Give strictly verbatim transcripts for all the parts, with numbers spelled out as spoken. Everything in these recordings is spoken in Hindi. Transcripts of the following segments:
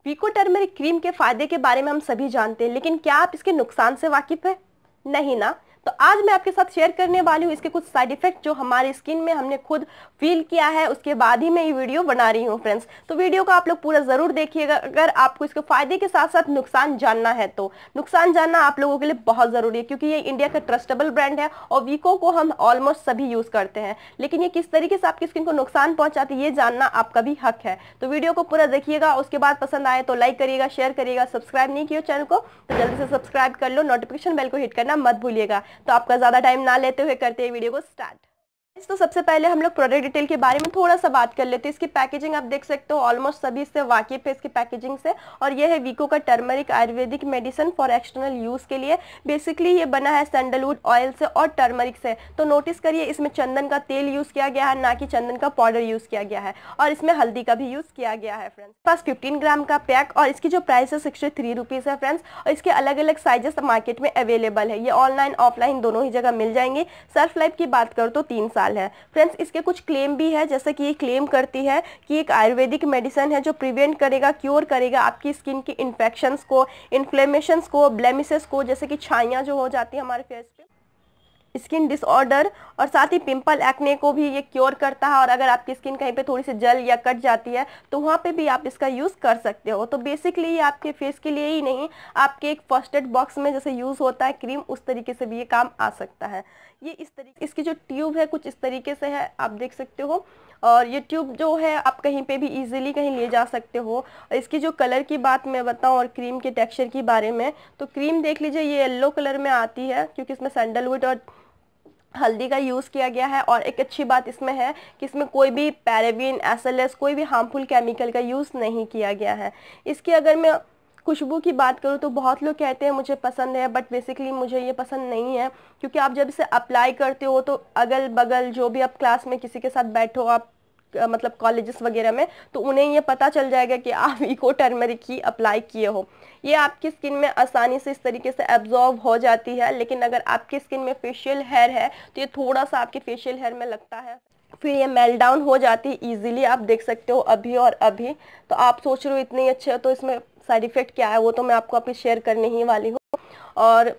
वीको टर्मरिक क्रीम के फायदे के बारे में हम सभी जानते हैं, लेकिन क्या आप इसके नुकसान से वाकिफ है? नहीं ना। तो आज मैं आपके साथ शेयर करने वाली हूँ इसके कुछ साइड इफेक्ट जो हमारी स्किन में हमने खुद फील किया है, उसके बाद ही मैं ये वीडियो बना रही हूँ फ्रेंड्स। तो वीडियो को आप लोग पूरा जरूर देखिएगा। अगर आपको इसके फायदे के साथ साथ नुकसान जानना है तो नुकसान जानना आप लोगों के लिए बहुत जरूरी है, क्योंकि ये इंडिया का ट्रस्टेबल ब्रांड है और वीको को हम ऑलमोस्ट सभी यूज करते हैं। लेकिन ये किस तरीके से आपकी स्किन को नुकसान पहुंचाती है ये जानना आपका भी हक है। तो वीडियो को पूरा देखिएगा, उसके बाद पसंद आए तो लाइक करिएगा, शेयर करिएगा। सब्सक्राइब नहीं किया चैनल को तो जल्दी से सब्सक्राइब कर लो, नोटिफिकेशन बेल को हिट करना मत भूलिएगा। तो आपका ज्यादा टाइम ना लेते हुए करते हैं वीडियो को स्टार्ट। तो सबसे पहले हम लोग प्रोडक्ट डिटेल के बारे में थोड़ा सा बात कर लेते हैं। इसकी पैकेजिंग आप देख सकते हो, ऑलमोस्ट सभी इससे वाकिफ है इसकी पैकेजिंग से। और ये है वीको का turmeric ayurvedic medicine for external use के लिए। बेसिकली ये बना है सैंडलवुड ऑयल से और टर्मरिक से। तो नोटिस करिए इसमें चंदन का तेल यूज किया गया है, ना कि चंदन का पाउडर यूज किया गया है। और इसमें हल्दी का भी यूज किया गया है फ्रेंड्स। पास फिफ्टीन ग्राम का पैक और इसकी जो प्राइस है सिक्सटी थ्री रुपीज है फ्रेंड्स। और इसके अलग अलग साइजेस मार्केट में अवेलेबल है, ये ऑनलाइन ऑफलाइन दोनों ही जगह मिल जाएंगे। सेल्फ लाइफ की बात करो तो तीन साल है फ्रेंड्स। इसके कुछ क्लेम भी है, जैसे कि ये क्लेम करती है कि एक आयुर्वेदिक मेडिसिन है जो प्रिवेंट करेगा, क्योर करेगा आपकी स्किन की इन्फेक्शंस को, इन्फ्लेमेशंस को, ब्लेमिसेस को, जैसे कि छाइयाँ जो हो जाती है हमारे फेस पे, स्किन डिसऑर्डर, और साथ ही पिंपल एक्ने को भी ये क्योर करता है। और अगर आपकी स्किन कहीं पे थोड़ी सी जल या कट जाती है तो वहाँ पे भी आप इसका यूज़ कर सकते हो। तो बेसिकली ये आपके फेस के लिए ही नहीं, आपके एक फर्स्ट एड बॉक्स में जैसे यूज़ होता है क्रीम, उस तरीके से भी ये काम आ सकता है। ये इस तरीके, इसकी जो ट्यूब है कुछ इस तरीके से है, आप देख सकते हो। और ये ट्यूब जो है आप कहीं पे भी इजीली कहीं ले जा सकते हो। और इसकी जो कलर की बात मैं बताऊं और क्रीम के टेक्सचर की बारे में, तो क्रीम देख लीजिए ये येलो कलर में आती है, क्योंकि इसमें सैंडलवुड और हल्दी का यूज़ किया गया है। और एक अच्छी बात इसमें है कि इसमें कोई भी पैराबीन, एस एल एस, कोई भी हार्मफुल केमिकल का यूज़ नहीं किया गया है। इसकी अगर मैं खुशबू की बात करूँ तो बहुत लोग कहते हैं मुझे पसंद है, बट बेसिकली मुझे ये पसंद नहीं है, क्योंकि आप जब इसे अप्लाई करते हो तो अगल बगल जो भी आप क्लास में किसी के साथ बैठो, आप मतलब कॉलेजेस वगैरह में, तो उन्हें ये पता चल जाएगा कि आप इको टर्मरिक ही अप्लाई किए हो। ये आपकी स्किन में आसानी से इस तरीके से एब्जॉर्ब हो जाती है। लेकिन अगर आपकी स्किन में फेशियल हेयर है तो ये थोड़ा सा आपके फेशियल हेयर में लगता है, फिर ये मेल्ट डाउन हो जाती है ईजिली, आप देख सकते हो अभी और अभी। तो आप सोच रहे हो इतने अच्छे हो तो इसमें साइड इफेक्ट क्या है, वो तो मैं आपको अभी शेयर करने ही वाली हूँ। और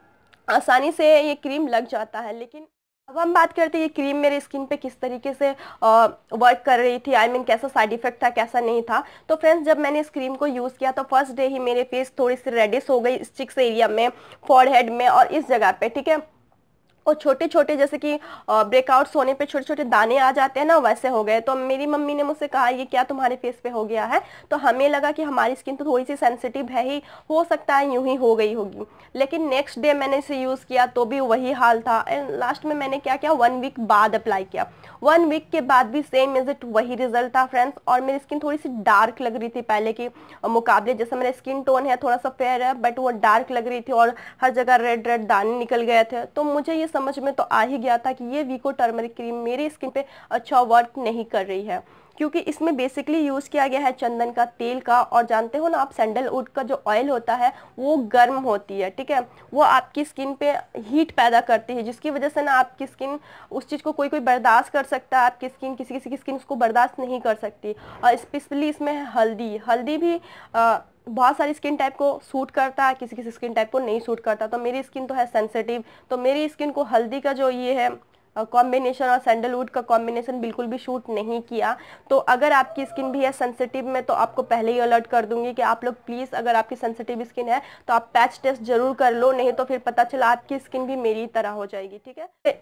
आसानी से ये क्रीम लग जाता है। लेकिन अब हम बात करते हैं ये क्रीम मेरे स्किन पे किस तरीके से वर्क कर रही थी, आई I मीन mean, कैसा साइड इफेक्ट था, कैसा नहीं था। तो फ्रेंड्स जब मैंने इस क्रीम को यूज़ किया तो फर्स्ट डे ही मेरे फेस थोड़ी सी रेडिश हो गई, स्टिक्स एरिया में, फॉरहेड में और इस जगह पे, ठीक है। और छोटे छोटे जैसे कि ब्रेकआउट्स होने पे छोटे छोटे दाने आ जाते हैं ना, वैसे हो गए। तो मेरी मम्मी ने मुझसे कहा ये क्या तुम्हारे फेस पे हो गया है। तो हमें लगा कि हमारी स्किन तो थोड़ी सी सेंसिटिव है ही, हो सकता है यूं ही हो गई होगी। लेकिन नेक्स्ट डे मैंने इसे यूज़ किया तो भी वही हाल था। एंड लास्ट में मैंने क्या किया, वन वीक बाद अप्लाई किया। वन वीक के बाद भी सेम इज इट वही रिजल्ट था फ्रेंड्स। और मेरी स्किन थोड़ी सी डार्क लग रही थी पहले के मुकाबले, जैसे मेरा स्किन टोन है थोड़ा सा फेयर है, बट वो डार्क लग रही थी और हर जगह रेड रेड दाने निकल गए थे। तो मुझे ये समझ में तो आ ही गया था कि ये वीको टर्मरिक क्रीम मेरी स्किन पे अच्छा वर्क नहीं कर रही है, क्योंकि इसमें बेसिकली यूज़ किया गया है चंदन का तेल का। और जानते हो ना आप, सैंडलवुड का जो ऑयल होता है वो गर्म होती है, ठीक है। वो आपकी स्किन पे हीट पैदा करती है, जिसकी वजह से ना आपकी स्किन उस चीज़ को कोई कोई बर्दाश्त कर सकता है, आपकी स्किन किसी किसी की स्किन उसको बर्दाश्त नहीं कर सकती। और स्पेशली इसमें हल्दी हल्दी भी आ, बहुत सारी स्किन टाइप को सूट करता है, किसी किसी स्किन टाइप को नहीं सूट करता। तो मेरी स्किन तो है सेंसिटिव, तो मेरी स्किन को हल्दी का जो ये है कॉम्बिनेशन और सैंडलवुड का कॉम्बिनेशन बिल्कुल भी शूट नहीं किया। तो अगर आपकी स्किन भी है सेंसिटिव में, तो आपको पहले ही अलर्ट कर दूंगी कि आप लोग प्लीज़, अगर आपकी सेंसिटिव स्किन है तो आप पैच टेस्ट जरूर कर लो, नहीं तो फिर पता चला आपकी स्किन भी मेरी तरह हो जाएगी, ठीक है।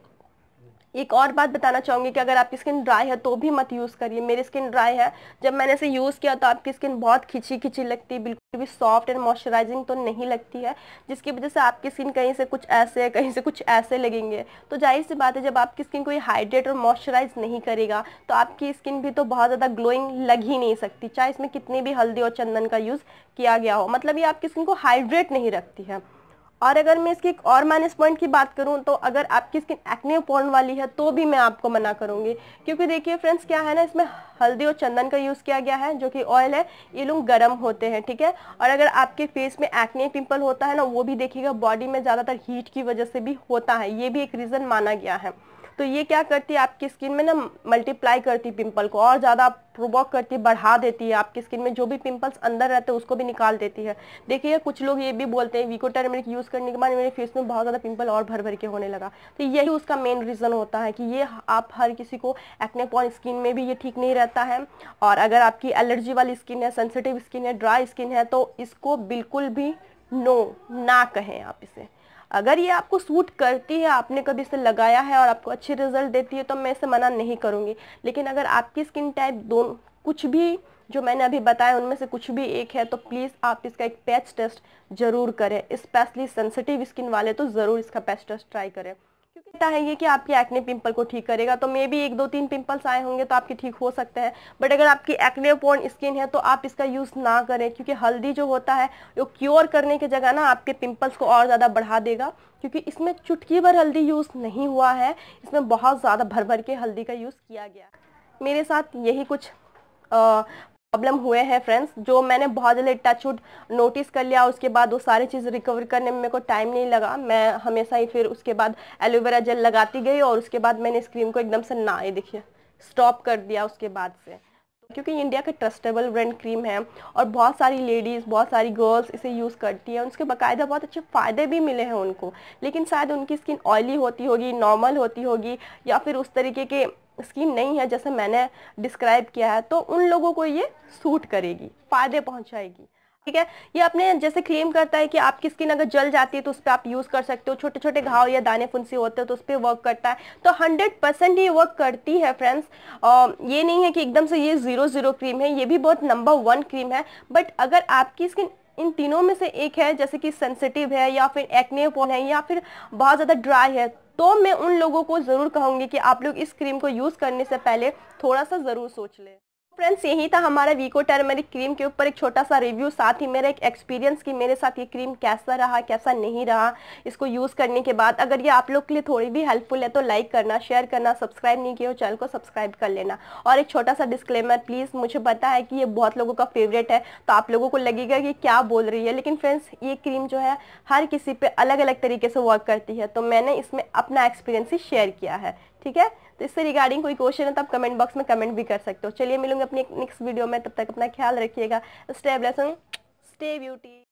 एक और बात बताना चाहूँगी कि अगर आपकी स्किन ड्राई है तो भी मत यूज़ करिए। मेरी स्किन ड्राई है, जब मैंने इसे यूज़ किया तो आपकी स्किन बहुत खिंची खिंची लगती है, बिल्कुल भी सॉफ्ट एंड मॉइस्चराइजिंग तो नहीं लगती है, जिसकी वजह से आपकी स्किन कहीं से कुछ ऐसे कहीं से कुछ ऐसे लगेंगे। तो जाहिर सी बात है, जब आपकी स्किन को ये हाइड्रेट और मॉइस्चराइज नहीं करेगा तो आपकी स्किन भी तो बहुत ज़्यादा ग्लोइंग लग ही नहीं सकती, चाहे इसमें कितनी भी हल्दी और चंदन का यूज़ किया गया हो। मतलब ये आपकी स्किन को हाइड्रेट नहीं रखती है। और अगर मैं इसकी एक और माइनस पॉइंट की बात करूं तो अगर आपकी स्किन एक्ने प्रोन वाली है तो भी मैं आपको मना करूंगी, क्योंकि देखिए फ्रेंड्स क्या है ना, इसमें हल्दी और चंदन का यूज़ किया गया है, जो कि ऑयल है, ये लोग गर्म होते हैं, ठीक है। और अगर आपके फेस में एक्ने पिंपल होता है ना, वो भी देखिएगा बॉडी में ज़्यादातर हीट की वजह से भी होता है, ये भी एक रीज़न माना गया है। तो ये क्या करती है, आपकी स्किन में ना मल्टीप्लाई करती है पिंपल को, और ज़्यादा प्रोवोक करती है, बढ़ा देती है। आपकी स्किन में जो भी पिंपल्स अंदर रहते हैं उसको भी निकाल देती है। देखिए कुछ लोग ये भी बोलते हैं विको टर्मरिक यूज़ करने के बाद मेरे फेस में बहुत ज़्यादा पिंपल और भर भर के होने लगा। तो यही उसका मेन रीज़न होता है कि ये आप हर किसी को एक्ने प्रोन स्किन में भी ये ठीक नहीं रहता है। और अगर आपकी एलर्जी वाली स्किन है, सेंसिटिव स्किन है, ड्राई स्किन है, तो इसको बिल्कुल भी नो ना कहें आप इसे। अगर ये आपको सूट करती है, आपने कभी इसे लगाया है और आपको अच्छे रिजल्ट देती है, तो मैं इसे मना नहीं करूँगी। लेकिन अगर आपकी स्किन टाइप दोनों कुछ भी जो मैंने अभी बताया उनमें से कुछ भी एक है, तो प्लीज़ आप इसका एक पैच टेस्ट ज़रूर करें। स्पेशली सेंसिटिव स्किन वाले तो ज़रूर इसका पैच टेस्ट ट्राई करें, क्योंकि कहता है ये कि आपके एक्ने पिंपल को ठीक करेगा। तो मे भी एक दो तीन पिंपल्स आए होंगे तो आपके ठीक हो सकते हैं, बट अगर आपकी एक्ने प्रोन स्किन है तो आप इसका यूज़ ना करें, क्योंकि हल्दी जो होता है वो क्योर करने की जगह ना आपके पिंपल्स को और ज़्यादा बढ़ा देगा। क्योंकि इसमें चुटकी भर हल्दी यूज़ नहीं हुआ है, इसमें बहुत ज़्यादा भर भर के हल्दी का यूज़ किया गया। मेरे साथ यही कुछ प्रॉब्लम हुए हैं फ्रेंड्स, जो मैंने बहुत जल्दी टचवुड नोटिस कर लिया। उसके बाद वो सारी चीज़ रिकवर करने में मेरे को टाइम नहीं लगा। मैं हमेशा ही फिर उसके बाद एलोवेरा जेल लगाती गई, और उसके बाद मैंने इस क्रीम को एकदम से ना ये देखिए स्टॉप कर दिया उसके बाद से, क्योंकि इंडिया का ट्रस्टेबल ब्रांड क्रीम है और बहुत सारी लेडीज़, बहुत सारी गर्ल्स इसे यूज़ करती हैं। उसके बाकायदा बहुत अच्छे फ़ायदे भी मिले हैं उनको, लेकिन शायद उनकी स्किन ऑयली होती होगी, नॉर्मल होती होगी, या फिर उस तरीके के स्किन नहीं है जैसे मैंने डिस्क्राइब किया है, तो उन लोगों को ये सूट करेगी, फ़ायदे पहुँचाएगी। ठीक है, ये अपने जैसे क्लेम करता है कि आपकी स्किन अगर जल जाती है तो उस पर आप यूज़ कर सकते हो, छोटे छोटे घाव या दाने फुंसी होते हैं तो उस पर वर्क करता है। तो हंड्रेड परसेंट ये वर्क करती है फ्रेंड्स। ये नहीं है कि एकदम से ये ज़ीरो ज़ीरो क्रीम है, ये भी बहुत नंबर वन क्रीम है। बट अगर आपकी स्किन इन तीनों में से एक है, जैसे कि सेंसिटिव है, या फिर एक्ने प्रोन है, या फिर बहुत ज़्यादा ड्राई है, तो मैं उन लोगों को ज़रूर कहूँगी कि आप लोग इस क्रीम को यूज़ करने से पहले थोड़ा सा ज़रूर सोच लें। फ्रेंड्स, यही था हमारा विको टर्मरिक क्रीम के ऊपर एक छोटा सा रिव्यू, साथ ही मेरा एक एक्सपीरियंस कि मेरे साथ ये क्रीम कैसा रहा, कैसा नहीं रहा इसको यूज़ करने के बाद। अगर ये आप लोग के लिए थोड़ी भी हेल्पफुल है तो लाइक करना, शेयर करना, सब्सक्राइब नहीं किया हो चैनल को सब्सक्राइब कर लेना। और एक छोटा सा डिस्क्लेमर, प्लीज़ मुझे पता है कि ये बहुत लोगों का फेवरेट है, तो आप लोगों को लगेगा कि क्या बोल रही है, लेकिन फ्रेंड्स ये क्रीम जो है हर किसी पर अलग अलग तरीके से वर्क करती है, तो मैंने इसमें अपना एक्सपीरियंस ही शेयर किया है। ठीक है, तो इससे रिगार्डिंग कोई क्वेश्चन है तो आप कमेंट बॉक्स में कमेंट भी कर सकते हो। चलिए मिलूंगे अपनी नेक्स्ट वीडियो में, तब तक अपना ख्याल रखिएगा। Stay blessed, stay beauty.